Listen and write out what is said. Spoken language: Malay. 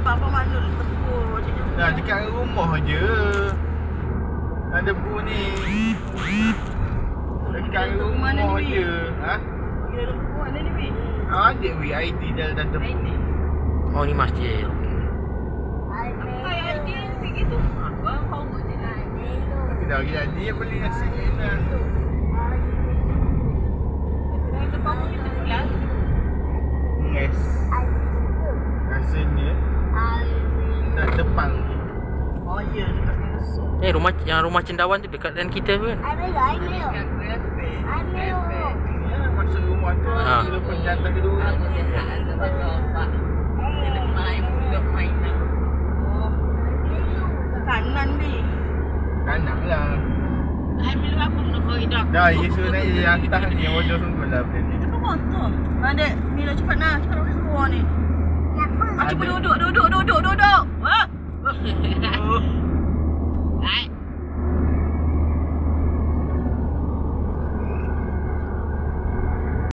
apa mana tepur macam tu. Dah dekat rumah je. Ada debu ni. Dekat rumah je. Ha? Kira debu mana ni, Bi? Ada ID dalam debu. Oh, ni masjid. Apa ID begitu? Apa kau buat je lah. Tapi dah jadi dia beli nasi enak. Kita bangun kita pulang. Yes. Rasanya dah depan ni. Oh ya, dekat Meneruskan. Rumah cendawan tu dekat dengan kita kan? Ya, masuk rumah tu. Kita penjata kedua. Kanan ni. Kanak lah. Hai bila aku nak koridor. Dah, dia suruh naik di atas ni. Yang bodoh sungguh lah. Itu ke motor. Ada Mila cepat nak keluar ni. Cuba duduk.